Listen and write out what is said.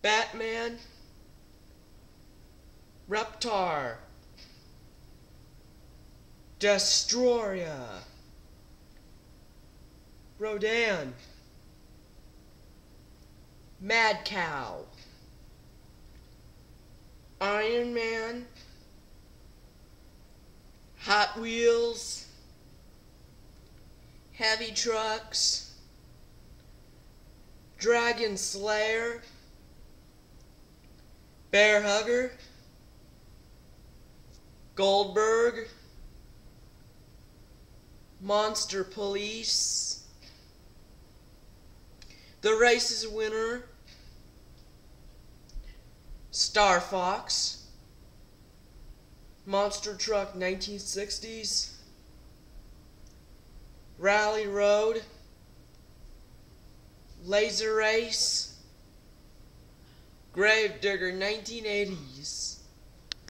Batman, Reptar, Destroyer, Rodan, Mad Cow, Iron Man, Hot Wheels, Heavy Trucks, Dragon Slayer, Bear Hugger, Goldberg, Monster Police, The Race's Winner, Star Fox, Monster Truck 1960s, Rally Road, Laser Race, Gravedigger 1980s.